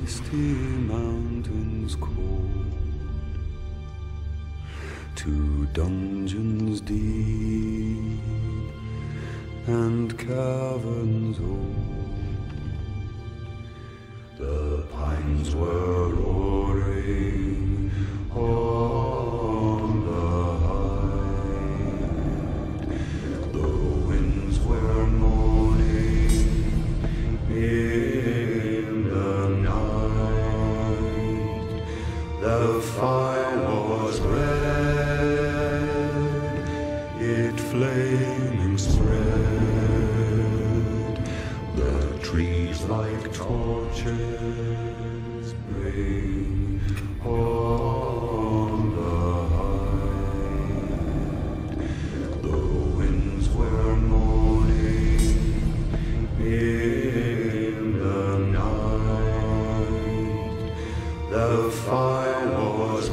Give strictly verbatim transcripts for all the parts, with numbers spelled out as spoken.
misty mountains cold, to dungeons deep and caverns old. The pines were roaring on the height, the winds were moaning in the night. The fire was red, it flaming spread, the trees like torches bring on the height. The winds were moaning in the night. The fire was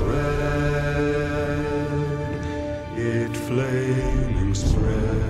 red, it flaming spread.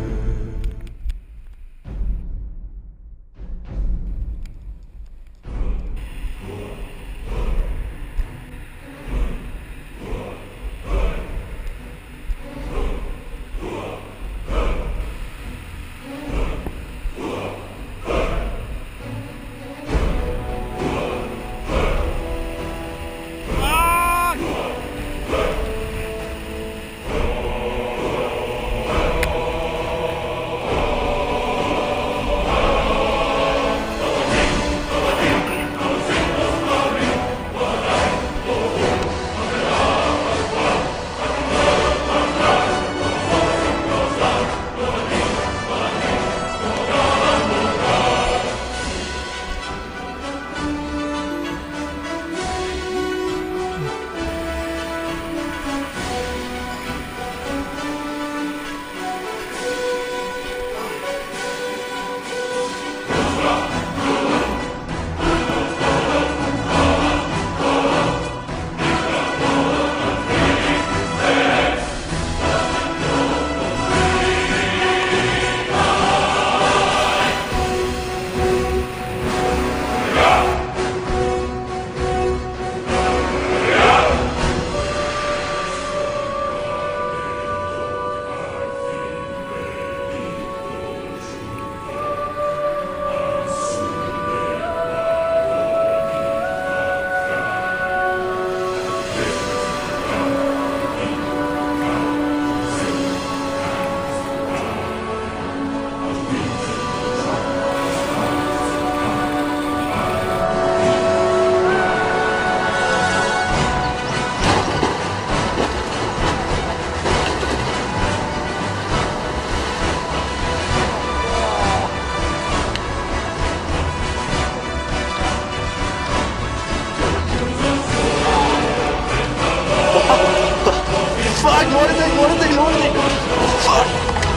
Fuck, lorting, lorting, lorting! Fuck!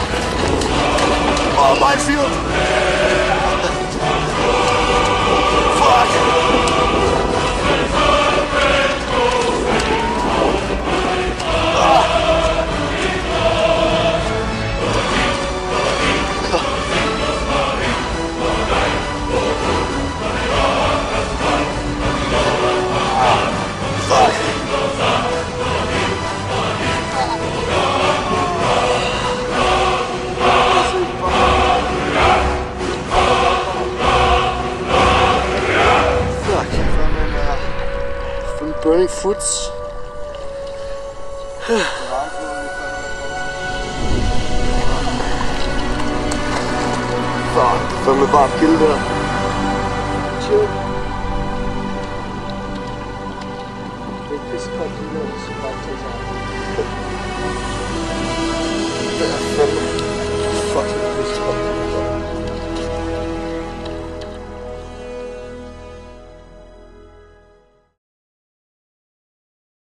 Oh, minefield! Fuck! Ah. Fuck! Burning foods. Fuck, fandme bare at kille der. Chill.